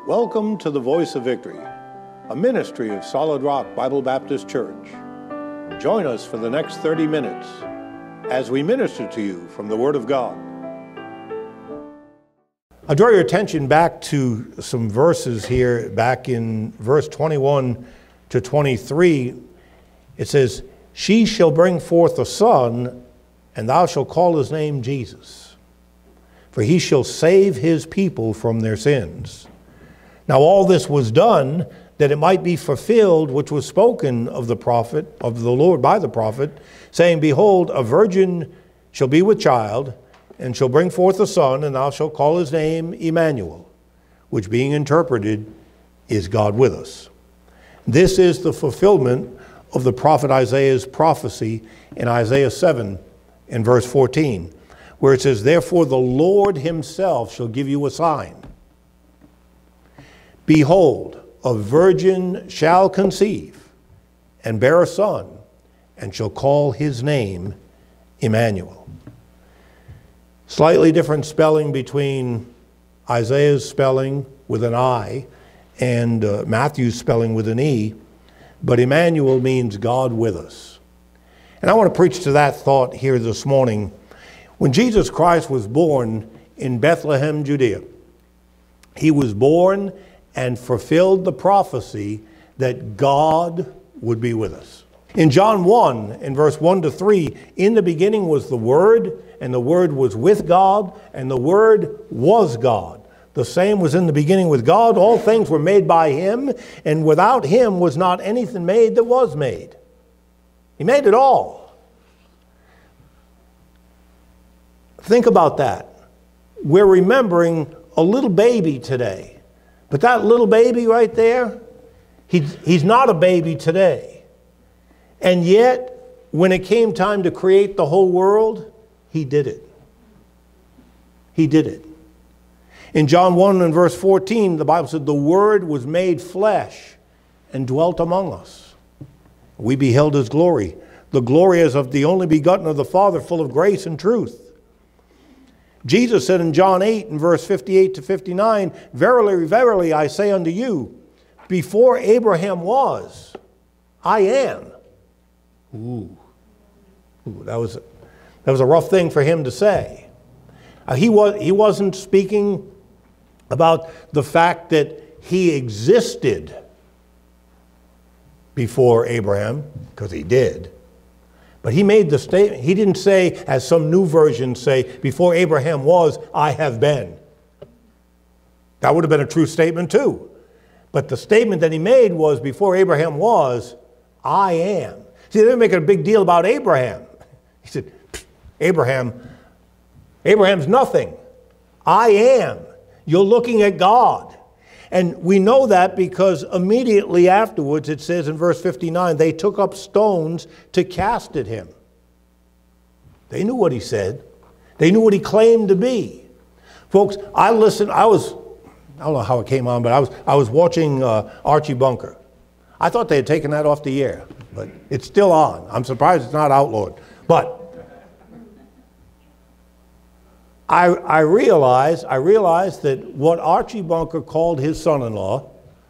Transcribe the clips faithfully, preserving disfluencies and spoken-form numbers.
Welcome to the Voice of Victory, a ministry of Solid Rock Bible Baptist Church. Join us for the next thirty minutes as we minister to you from the Word of God. I draw your attention back to some verses here, back in verse twenty-one to twenty-three. It says, "She shall bring forth a son, and thou shalt call his name Jesus, for he shall save his people from their sins. Now all this was done that it might be fulfilled which was spoken of the prophet, of the Lord by the prophet, saying, Behold, a virgin shall be with child, and shall bring forth a son, and thou shalt call his name Emmanuel, which being interpreted is God with us." This is the fulfillment of the prophet Isaiah's prophecy in Isaiah seven in verse fourteen, where it says, "Therefore the Lord himself shall give you a sign. Behold, a virgin shall conceive and bear a son, and shall call his name Emmanuel." Slightly different spelling between Isaiah's spelling with an I and uh, Matthew's spelling with an E, but Emmanuel means God with us. And I want to preach to that thought here this morning. When Jesus Christ was born in Bethlehem, Judea, he was born and fulfilled the prophecy that God would be with us. In John one, in verse one to three, "In the beginning was the Word, and the Word was with God, and the Word was God. The same was in the beginning with God. All things were made by him, and without him was not anything made that was made." He made it all. Think about that. We're remembering a little baby today. But that little baby right there, he's, he's not a baby today. And yet, when it came time to create the whole world, he did it. He did it. In John one and verse fourteen, the Bible said, "The Word was made flesh and dwelt among us. We beheld his glory. The glory as of the only begotten of the Father, full of grace and truth." Jesus said in John eight and verse fifty-eight to fifty-nine, "Verily, verily, I say unto you, before Abraham was, I am." Ooh, Ooh that was that was a rough thing for him to say. Uh, he was he wasn't speaking about the fact that he existed before Abraham, because he did. But he made the statement. He didn't say, as some new versions say, "Before Abraham was, I have been." That would have been a true statement too. But the statement that he made was, "Before Abraham was, I am." See, they didn't make a big deal about Abraham. He said, Abraham, Abraham's nothing. I am. You're looking at God. And we know that because immediately afterwards, it says in verse fifty-nine, they took up stones to cast at him. They knew what he said. They knew what he claimed to be. Folks, I listened, I was, I don't know how it came on, but I was, I was watching uh, Archie Bunker. I thought they had taken that off the air, but it's still on. I'm surprised it's not outlawed. But I, I realized, I realized that what Archie Bunker called his son-in-law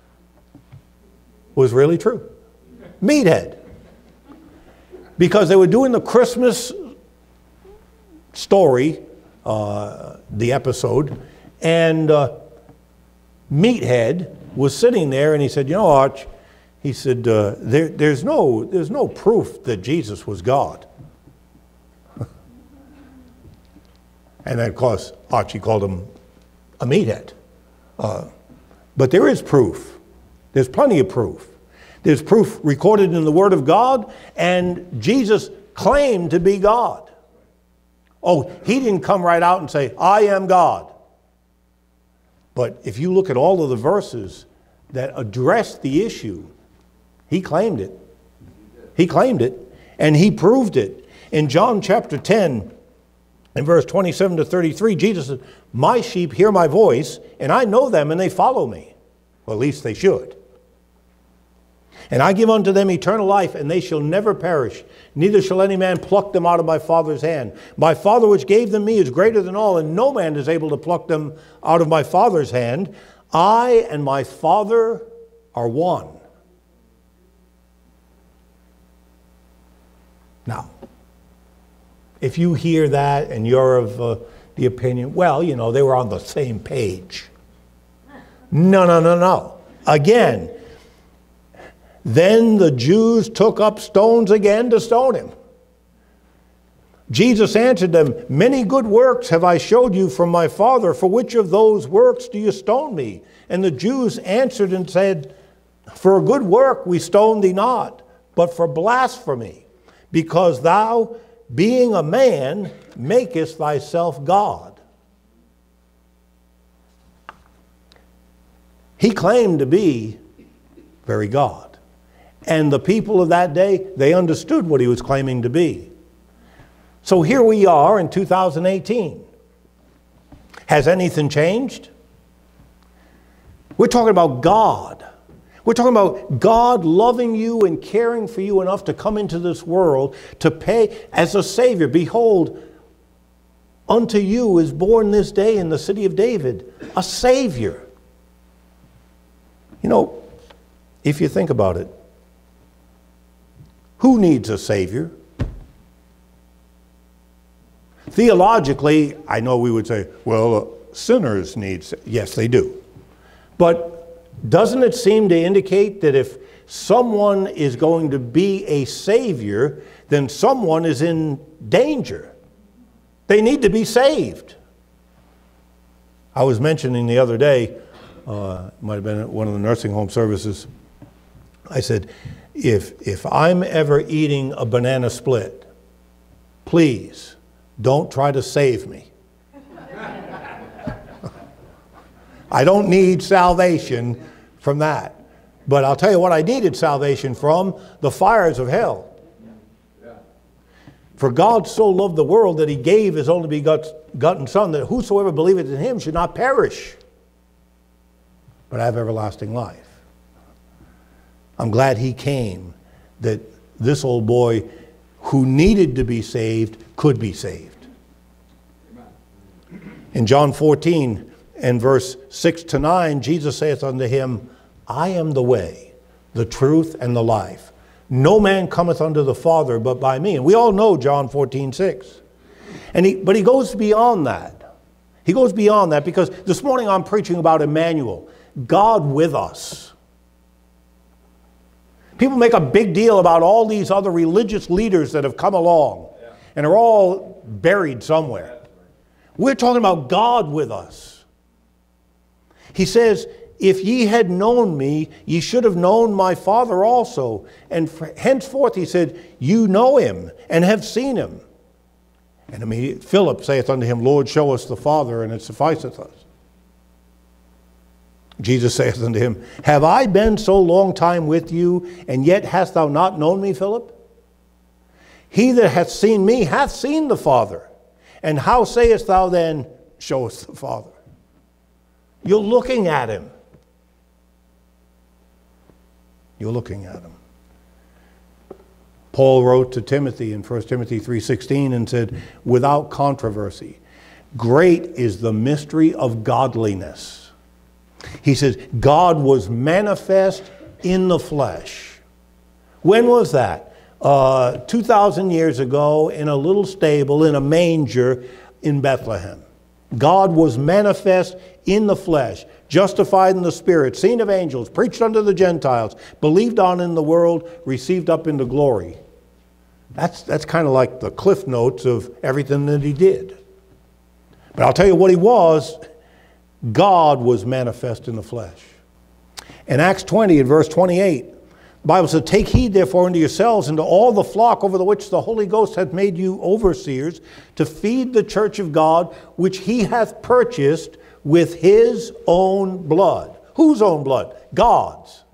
was really true. Meathead. Because they were doing the Christmas story, uh, the episode, and uh, Meathead was sitting there and he said, "You know, Arch," he said, uh, there, there's no, there's no proof that Jesus was God. And then, of course, Archie called him a meathead. Uh, but there is proof. There's plenty of proof. There's proof recorded in the Word of God, and Jesus claimed to be God. Oh, he didn't come right out and say, "I am God." But if you look at all of the verses that address the issue, he claimed it. He claimed it, and he proved it. In John chapter ten, in verse twenty-seven to thirty-three, Jesus said, "My sheep hear my voice, and I know them, and they follow me." Well, at least they should. "And I give unto them eternal life, and they shall never perish, neither shall any man pluck them out of my Father's hand. My Father which gave them me is greater than all, and no man is able to pluck them out of my Father's hand. I and my Father are one. Now, if you hear that and you're of uh, the opinion, well, you know, they were on the same page. No, no, no, no. Again, then the Jews took up stones again to stone him. Jesus answered them, many good works have I showed you from my Father. For which of those works do you stone me? And the Jews answered and said, for a good work we stone thee not, but for blasphemy, because thou, being a man, makest thyself God. He claimed to be very God. And the people of that day, they understood what he was claiming to be. So here we are in two thousand eighteen. Has anything changed? We're talking about God. We're talking about God loving you and caring for you enough to come into this world to pay as a Savior. Behold, unto you is born this day in the city of David a Savior. You know, if you think about it, who needs a Savior? Theologically, I know we would say, well, uh, sinners need, yes, they do. But doesn't it seem to indicate that if someone is going to be a Savior, then someone is in danger? They need to be saved. I was mentioning the other day, uh, might have been at one of the nursing home services, I said, if, if I'm ever eating a banana split, please don't try to save me. I don't need salvation from that. But I'll tell you what I needed salvation from, the fires of hell. For God so loved the world that he gave his only begotten Son, that whosoever believeth in him should not perish, but have everlasting life. I'm glad he came, that this old boy who needed to be saved could be saved. In John fourteen and verse six to nine, Jesus saith unto him, I am the way, the truth, and the life. No man cometh unto the Father but by me. And we all know John fourteen six. And he, but he goes beyond that. He goes beyond that because this morning I'm preaching about Emmanuel, God with us. People make a big deal about all these other religious leaders that have come along and are all buried somewhere. We're talking about God with us. He says, if ye had known me, ye should have known my Father also. And henceforth, he said, you know him and have seen him. And immediately Philip saith unto him, Lord, show us the Father, and it sufficeth us. Jesus saith unto him, have I been so long time with you, and yet hast thou not known me, Philip? He that hath seen me hath seen the Father. And how sayest thou then, show us the Father? You're looking at him. You're looking at him. Paul wrote to Timothy in First Timothy three sixteen and said, without controversy, great is the mystery of godliness. He says, God was manifest in the flesh. When was that? Uh, two thousand years ago in a little stable in a manger in Bethlehem. God was manifest in the flesh, justified in the Spirit, seen of angels, preached unto the Gentiles, believed on in the world, received up into glory. That's, that's kind of like the cliff notes of everything that he did. But I'll tell you what he was. God was manifest in the flesh. In Acts twenty and verse twenty-eight, the Bible says, take heed therefore unto yourselves and to all the flock over the which the Holy Ghost hath made you overseers, to feed the church of God, which he hath purchased with his own blood. Whose own blood? God's.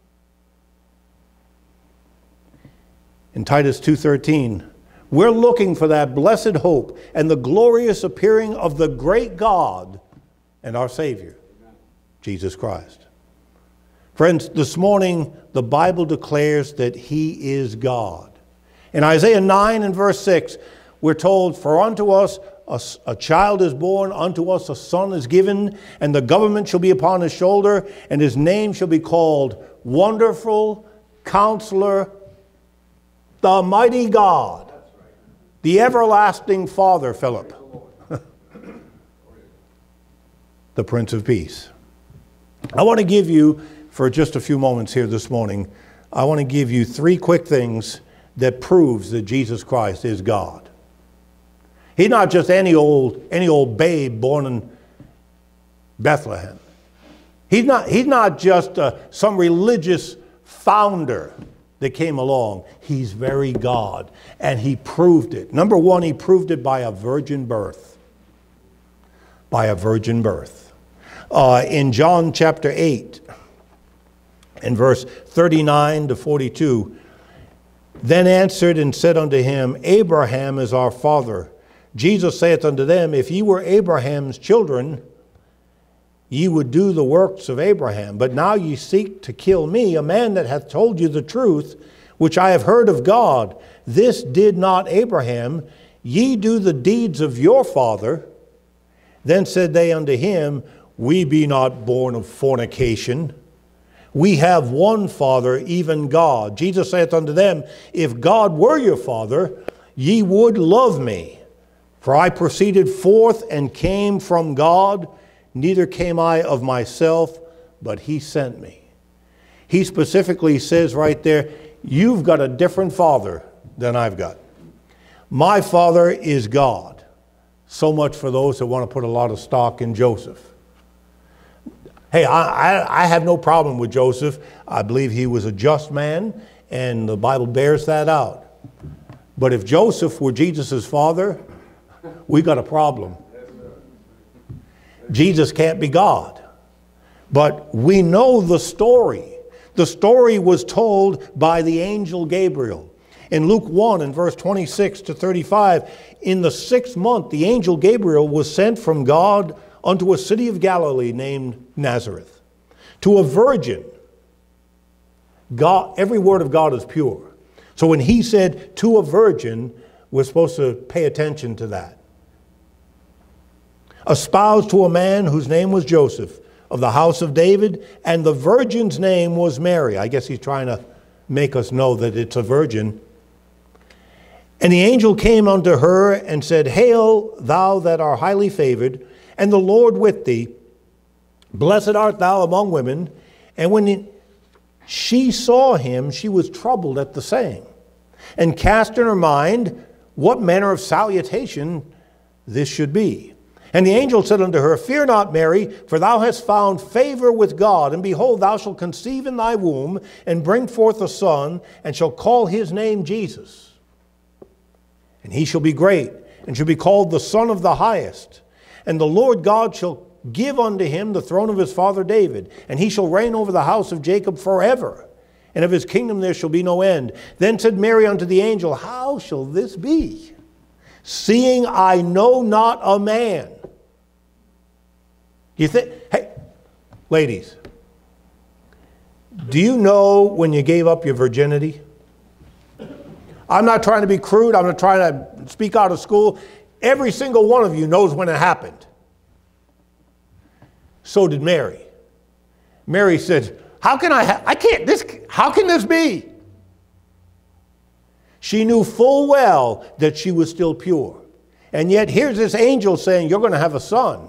In Titus two thirteen, we're looking for that blessed hope and the glorious appearing of the great God and our Savior, Jesus Christ. Friends, this morning, the Bible declares that he is God. In Isaiah nine and verse six, we're told, for unto us a, a child is born, unto us a son is given, and the government shall be upon his shoulder, and his name shall be called Wonderful, Counselor, the Mighty God, the Everlasting Father, Philip, the Prince of Peace. I want to give you, for just a few moments here this morning, I want to give you three quick things that proves that Jesus Christ is God. He's not just any old, any old babe born in Bethlehem. He's not, he's not just uh, some religious founder that came along. He's very God, and he proved it. Number one, he proved it by a virgin birth. By a virgin birth. Uh, in John chapter eight, in verse thirty-nine to forty-two, then answered and said unto him, Abraham is our father. Jesus saith unto them, if ye were Abraham's children, ye would do the works of Abraham. But now ye seek to kill me, a man that hath told you the truth, which I have heard of God. This did not Abraham. Ye do the deeds of your father. Then said they unto him, we be not born of fornication. We have one Father, even God. Jesus saith unto them, if God were your Father, ye would love me. For I proceeded forth and came from God, neither came I of myself, but he sent me. He specifically says right there, you've got a different father than I've got. My father is God. So much for those that want to put a lot of stock in Joseph. Hey, I, I, I have no problem with Joseph. I believe he was a just man, and the Bible bears that out. But if Joseph were Jesus' father, we got a problem. Jesus can't be God. But we know the story. The story was told by the angel Gabriel. In Luke one, in verse twenty-six to thirty-five, in the sixth month, the angel Gabriel was sent from God unto a city of Galilee named Nazareth, to a virgin. God, every word of God is pure. So when he said to a virgin, we're supposed to pay attention to that. Espoused to a man whose name was Joseph, of the house of David, and the virgin's name was Mary. I guess he's trying to make us know that it's a virgin. And the angel came unto her and said, Hail, thou that art highly favored, and the Lord with thee. Blessed art thou among women. And when she saw him, she was troubled at the saying, and cast in her mind what manner of salutation this should be. And the angel said unto her, Fear not, Mary, for thou hast found favor with God. And behold, thou shalt conceive in thy womb, and bring forth a son, and shall call his name Jesus. And he shall be great, and shall be called the Son of the Highest. And the Lord God shall give unto him the throne of his father David, and he shall reign over the house of Jacob forever. And of his kingdom there shall be no end. Then said Mary unto the angel, How shall this be, seeing I know not a man? You think, hey, ladies, do you know when you gave up your virginity? I'm not trying to be crude. I'm not trying to speak out of school. Every single one of you knows when it happened. So did Mary. Mary said, how can I, ha- I can't, this, how can this be? She knew full well that she was still pure. And yet here's this angel saying, you're going to have a son.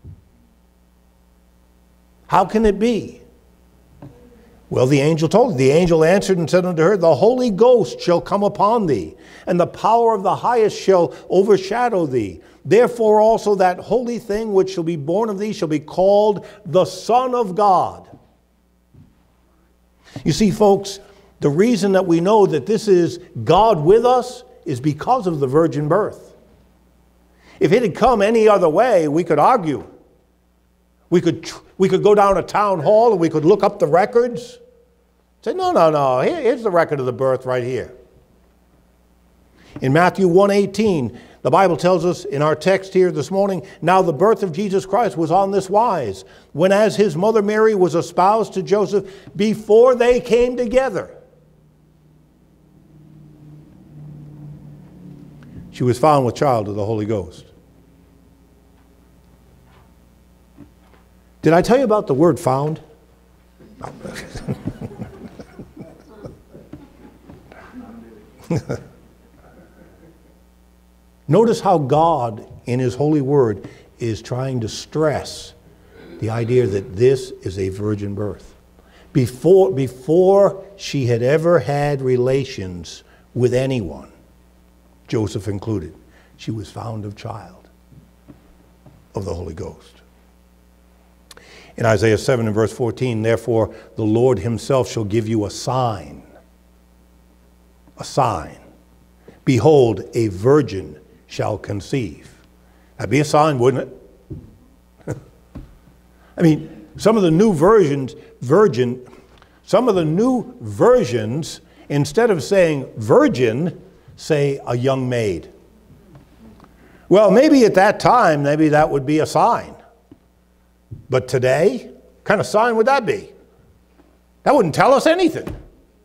How can it be? Well, the angel told her. The angel answered and said unto her, The Holy Ghost shall come upon thee, and the power of the highest shall overshadow thee. Therefore also that holy thing which shall be born of thee shall be called the Son of God. You see, folks, the reason that we know that this is God with us is because of the virgin birth. If it had come any other way, we could argue. We could, we could go down to town hall and we could look up the records. Say, no, no, no, Here, here's the record of the birth right here. In Matthew one eighteen, the Bible tells us in our text here this morning, now the birth of Jesus Christ was on this wise, when as his mother Mary was espoused to Joseph, before they came together, she was found with child of the Holy Ghost. Did I tell you about the word found? Notice how God, in His holy word, is trying to stress the idea that this is a virgin birth. Before, before she had ever had relations with anyone, Joseph included, she was found of child of the Holy Ghost. In Isaiah seven and verse fourteen, therefore the Lord Himself shall give you a sign. A sign. Behold, a virgin shall conceive. That'd be a sign, wouldn't it? I mean, some of the new versions, virgin, some of the new versions, instead of saying virgin, say a young maid. Well, maybe at that time, maybe that would be a sign. But today, what kind of sign would that be? That wouldn't tell us anything.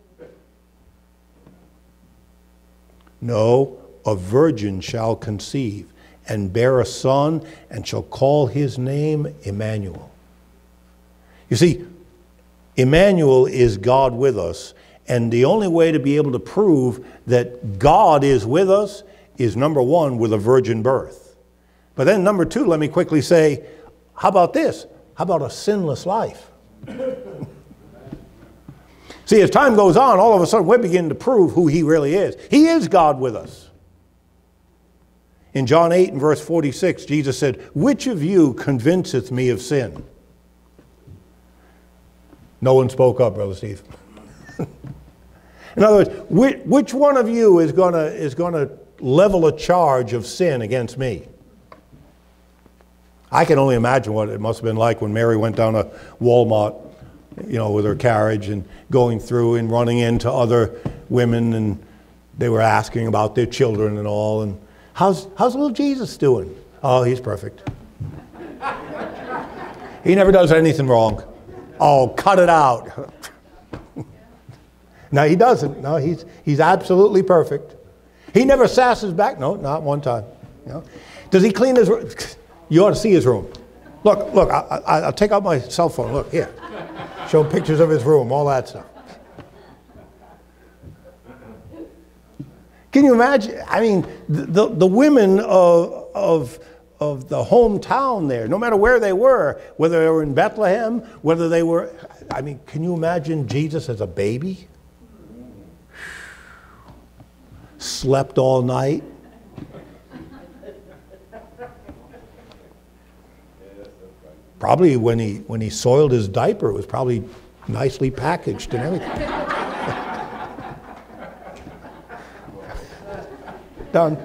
No, a virgin shall conceive and bear a son, and shall call his name Emmanuel. You see, Emmanuel is God with us, and the only way to be able to prove that God is with us is, number one, with a virgin birth. But then number two, let me quickly say, how about this? How about a sinless life? See, as time goes on, all of a sudden we're beginning to prove who He really is. He is God with us. In John eight and verse forty-six, Jesus said, which of you convinceth me of sin? No one spoke up, Brother Steve. In other words, which, which one of you is going to is going to level a charge of sin against me? I can only imagine what it must have been like when Mary went down to Walmart, you know, with her carriage and going through and running into other women, and they were asking about their children and all. And how's how's little Jesus doing? Oh, he's perfect. He never does anything wrong. Oh, cut it out. No, he doesn't. No, he's he's absolutely perfect. He never sasses back. No, not one time. You know? Does he clean his room? You ought to see his room. Look, look, I, I, I'll take out my cell phone. Look, here. Show him pictures of his room, all that stuff. Can you imagine? I mean, the, the women of, of, of the hometown there, no matter where they were, whether they were in Bethlehem, whether they were, I mean, can you imagine Jesus as a baby? Slept all night. Probably when he when he soiled his diaper, it was probably nicely packaged and everything. Done.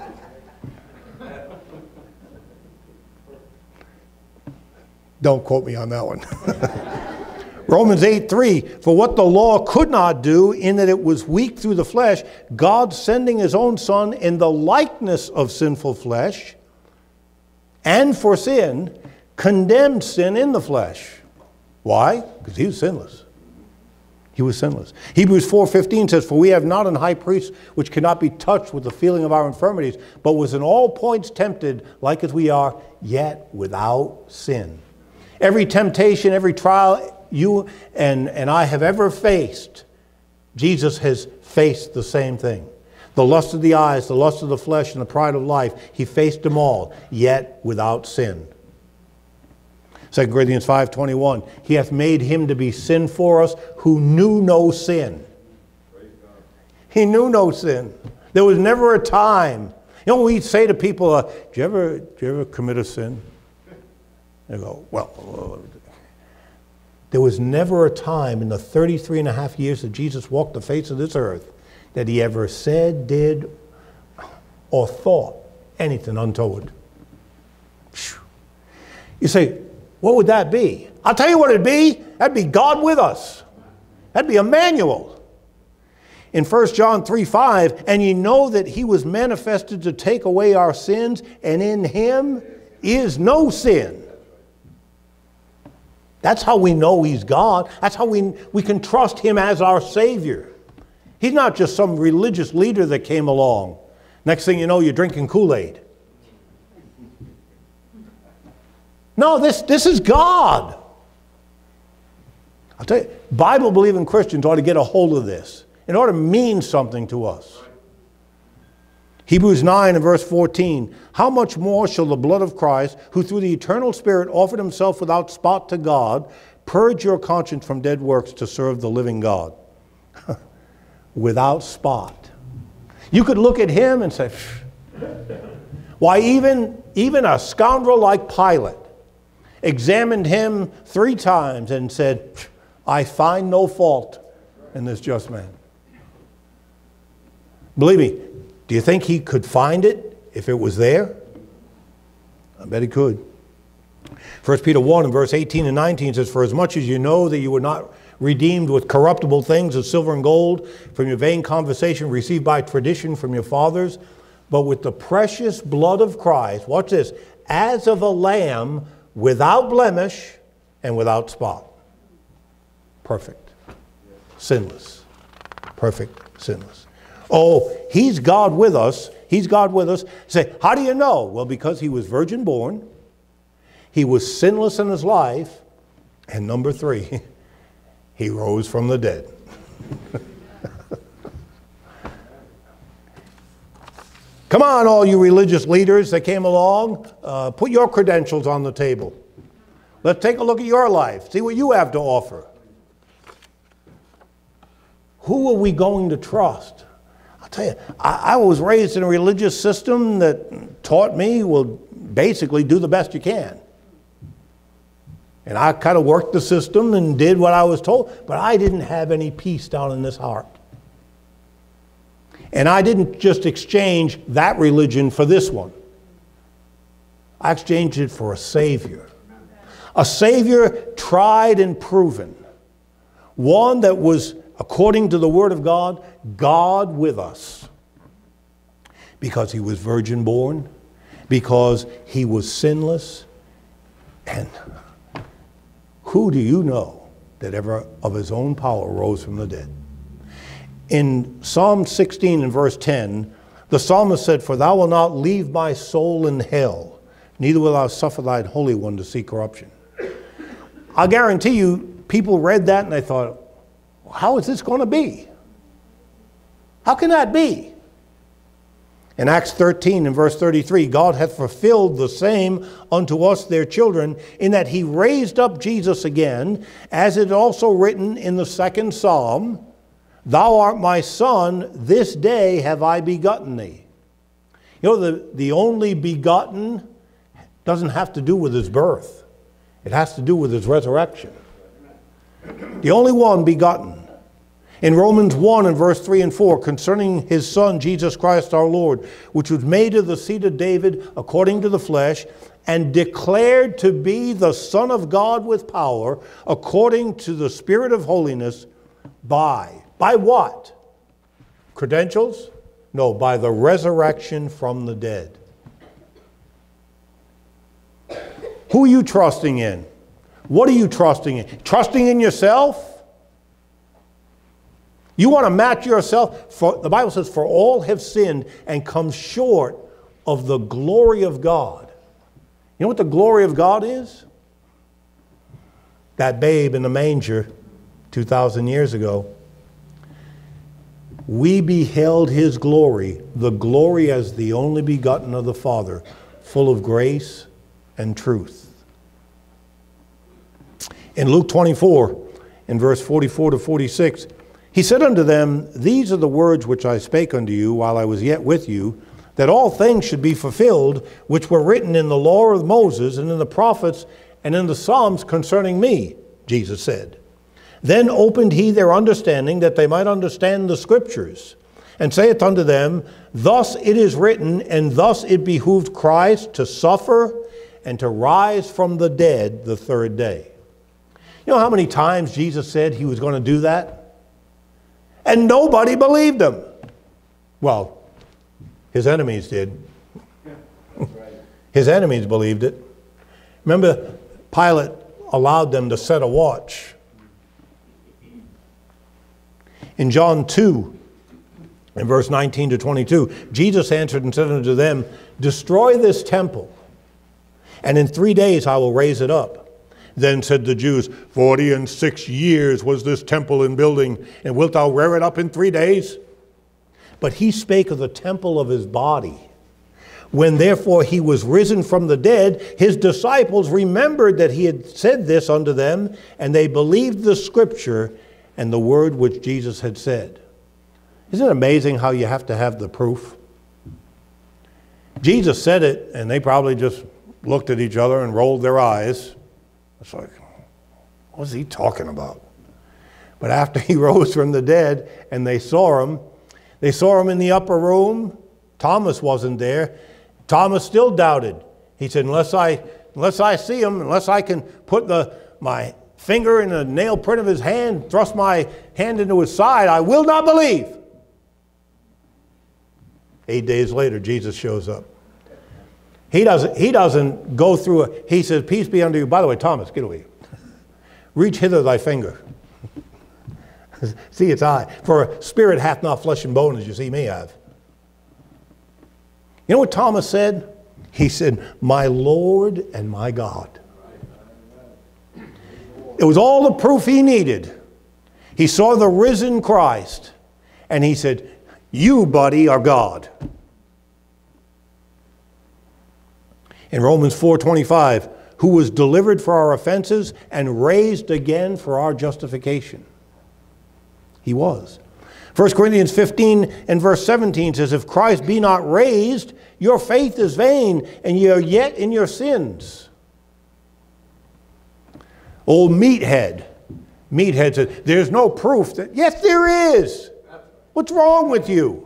Don't quote me on that one. Romans eight three, for what the law could not do, in that it was weak through the flesh, God sending His own Son in the likeness of sinful flesh, and for sin, condemned sin in the flesh. Why? Because He was sinless. He was sinless. Hebrews four fifteen says, for we have not an high priest which cannot be touched with the feeling of our infirmities, but was in all points tempted like as we are, yet without sin. Every temptation, every trial you and, and I have ever faced, Jesus has faced the same thing. The lust of the eyes, the lust of the flesh, and the pride of life, He faced them all, yet without sin. Second Corinthians five twenty-one, He hath made Him to be sin for us who knew no sin. He knew no sin. There was never a time. You know, we say to people, uh, do you ever, do you ever commit a sin? They go, well, there was never a time in the thirty-three and a half years that Jesus walked the face of this earth that He ever said, did, or thought anything untoward. You say, what would that be? I'll tell you what it'd be. That'd be God with us. That'd be Emmanuel. In First John three five, and ye know that He was manifested to take away our sins, and in Him is no sin. That's how we know He's God. That's how we, we can trust Him as our Savior. He's not just some religious leader that came along. Next thing you know, you're drinking Kool-Aid. No, this, this is God. I'll tell you, Bible-believing Christians ought to get a hold of this. It ought to mean something to us. Hebrews nine and verse fourteen, how much more shall the blood of Christ, who through the eternal Spirit offered himself without spot to God, purge your conscience from dead works to serve the living God? Without spot. You could look at him and say, why, even, even a scoundrel like Pilate examined him three times and said, I find no fault in this just man. Believe me, do you think he could find it if it was there? I bet he could. First Peter one and verse eighteen and nineteen says, for as much as you know that you were not redeemed with corruptible things as silver and gold from your vain conversation received by tradition from your fathers, but with the precious blood of Christ, watch this, as of a lamb without blemish and without spot. Perfect. Sinless. Perfect. Sinless. Oh, he's God with us. He's God with us. Say, how do you know? Well, because he was virgin born. He was sinless in his life. And number three, he rose from the dead. Come on, all you religious leaders that came along, uh, put your credentials on the table. Let's take a look at your life. See what you have to offer. Who are we going to trust? I'll tell you, I, I was raised in a religious system that taught me, well, basically do the best you can. And I kind of worked the system and did what I was told, but I didn't have any peace down in this heart. And I didn't just exchange that religion for this one. I exchanged it for a Savior. A Savior tried and proven. One that was, according to the Word of God, God with us. Because he was virgin born, because he was sinless, and who do you know that ever of his own power rose from the dead? In Psalm sixteen and verse ten, the psalmist said, for thou wilt not leave my soul in hell, neither wilt thou suffer thine Holy One to see corruption. I guarantee you, people read that and they thought, how is this going to be? How can that be? In Acts thirteen and verse thirty-three, God hath fulfilled the same unto us their children, in that he raised up Jesus again, as it is also written in the second psalm, thou art my son, this day have I begotten thee. You know, the, the only begotten doesn't have to do with his birth. It has to do with his resurrection. The only one begotten. In Romans one and verse three and four, concerning his Son, Jesus Christ our Lord, which was made of the seed of David according to the flesh, and declared to be the Son of God with power, according to the Spirit of holiness, by. By what? Credentials? No, by the resurrection from the dead. Who are you trusting in? What are you trusting in? Trusting in yourself? You want to match yourself? For, the Bible says, for all have sinned and come short of the glory of God. You know what the glory of God is? That babe in the manger two thousand years ago. We beheld his glory, the glory as the only begotten of the Father, full of grace and truth. In Luke twenty-four, in verse forty-four to forty-six, he said unto them, these are the words which I spake unto you while I was yet with you, that all things should be fulfilled, which were written in the law of Moses and in the prophets and in the Psalms concerning me, Jesus said. Then opened he their understanding, that they might understand the Scriptures, and saith unto them, thus it is written, and thus it behooved Christ to suffer and to rise from the dead the third day. You know how many times Jesus said he was going to do that? And nobody believed him. Well, his enemies did. His enemies believed it. Remember, Pilate allowed them to set a watch. In John two, in verse nineteen to twenty-two, Jesus answered and said unto them, destroy this temple, and in three days I will raise it up. Then said the Jews, Forty and six years was this temple in building, and wilt thou rear it up in three days? But he spake of the temple of his body. When therefore he was risen from the dead, his disciples remembered that he had said this unto them, and they believed the scripture and the word which Jesus had said. Isn't it amazing how you have to have the proof? Jesus said it, and they probably just looked at each other and rolled their eyes. It's like, what's he talking about? But after he rose from the dead and they saw him, they saw him in the upper room. Thomas wasn't there. Thomas still doubted. He said, unless I, unless I see him, unless I can put the, my finger in the nail print of his hand, thrust my hand into his side, I will not believe. Eight days later, Jesus shows up. He doesn't, he doesn't go through it. He says, peace be unto you. By the way, Thomas, get away. Reach hither thy finger. See its eye. For a spirit hath not flesh and bone as you see me have. You know what Thomas said? He said, my Lord and my God. It was all the proof he needed. He saw the risen Christ. And he said, you, buddy, are God. In Romans four twenty-five, who was delivered for our offenses and raised again for our justification. He was. First Corinthians fifteen and verse seventeen says, if Christ be not raised, your faith is vain, and ye are yet in your sins. Old Meathead. Meathead said, there's no proof that, yes, there is. What's wrong with you?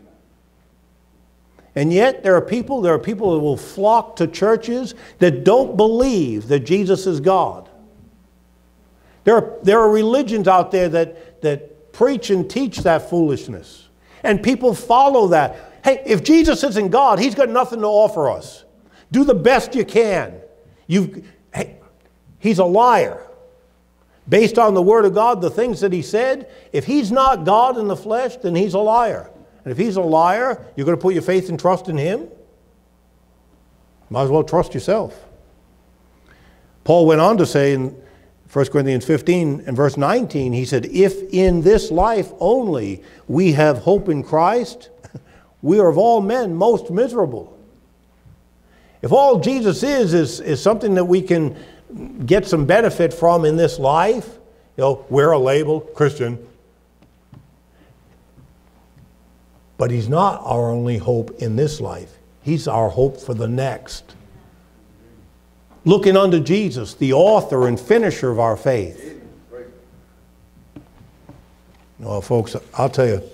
And yet there are people, there are people that will flock to churches that don't believe that Jesus is God. There are, there are religions out there that, that preach and teach that foolishness. And people follow that. Hey, if Jesus isn't God, he's got nothing to offer us. Do the best you can. You've, hey, he's a liar. Based on the Word of God, the things that he said, if he's not God in the flesh, then he's a liar. And if he's a liar, you're going to put your faith and trust in him? Might as well trust yourself. Paul went on to say in First Corinthians fifteen and verse nineteen, he said, if in this life only we have hope in Christ, we are of all men most miserable. If all Jesus is, is, is something that we can get some benefit from in this life, you know, wear a label, Christian. But he's not our only hope in this life. He's our hope for the next. Looking unto Jesus, the author and finisher of our faith. Well, folks, I'll tell you,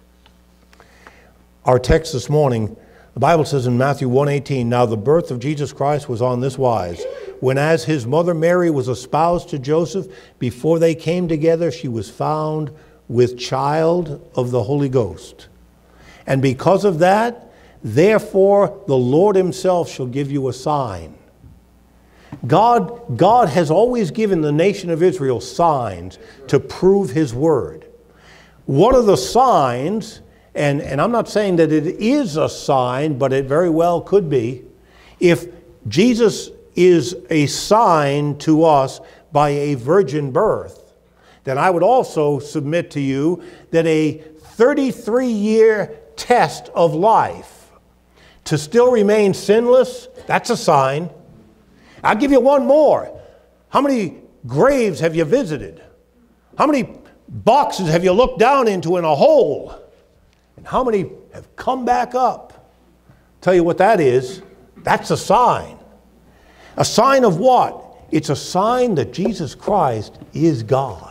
our text this morning, the Bible says in Matthew one eighteen, now the birth of Jesus Christ was on this wise. When as his mother Mary was espoused to Joseph, before they came together, she was found with child of the Holy Ghost. And because of that, therefore the Lord himself shall give you a sign. God, God has always given the nation of Israel signs to prove his word. One of the signs, and, and I'm not saying that it is a sign, but it very well could be, if Jesus is a sign to us by a virgin birth, then I would also submit to you that a thirty-three year test of life to still remain sinless, that's a sign. I'll give you one more. How many graves have you visited? How many boxes have you looked down into in a hole? And how many have come back up? Tell you what that is. That's a sign. A sign of what? It's a sign that Jesus Christ is God.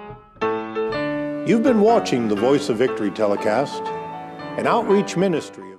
You've been watching the Voice of Victory telecast, an outreach ministry of